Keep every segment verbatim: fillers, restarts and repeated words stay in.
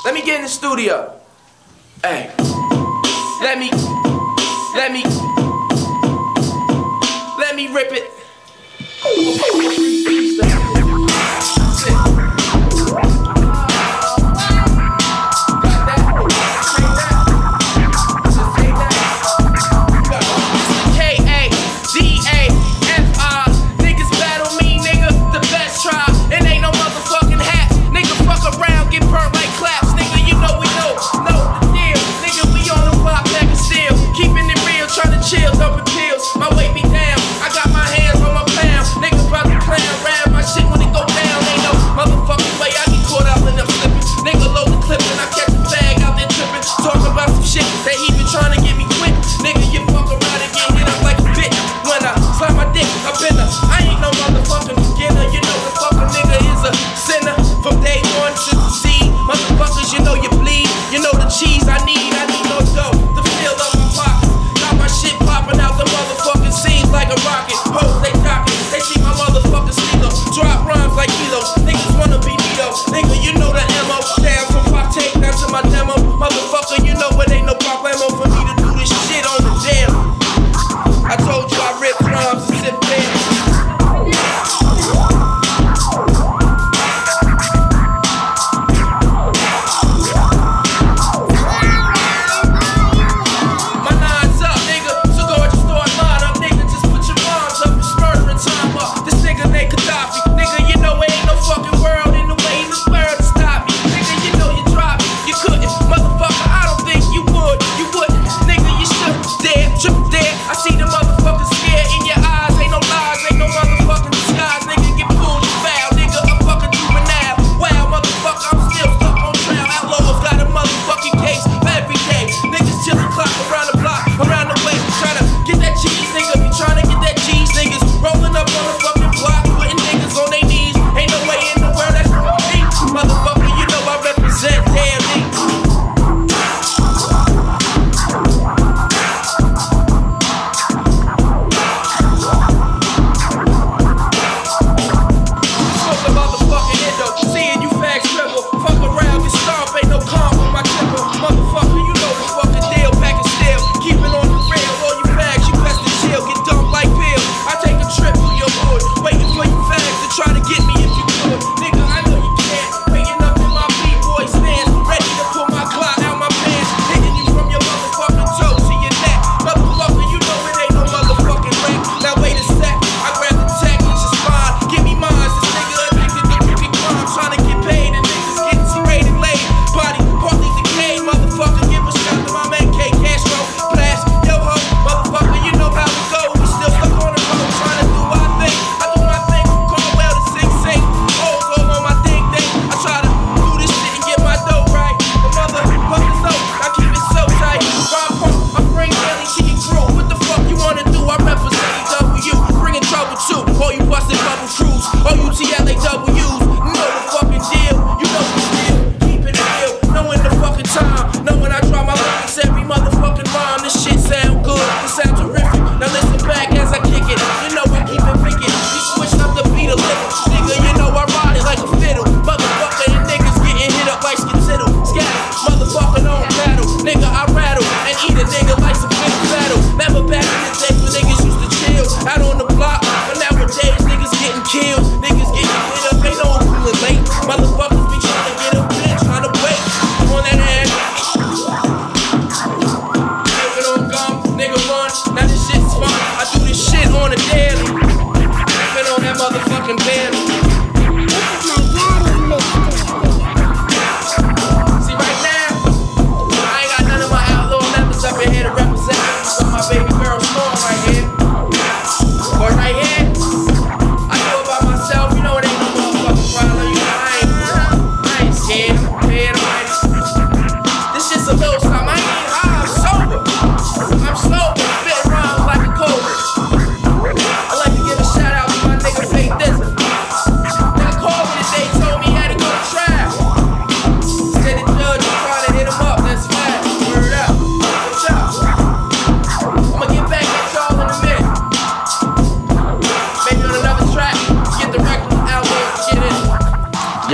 Let me get in the studio. Hey. Let me, let me, let me rip it. Chill, dumping pills, my weight be down. I got my hands on my pound. Niggas about to play.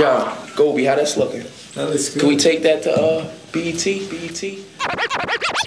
John, Gobi, how that's looking? That looks good. Can we take that to uh, B E T? B E T?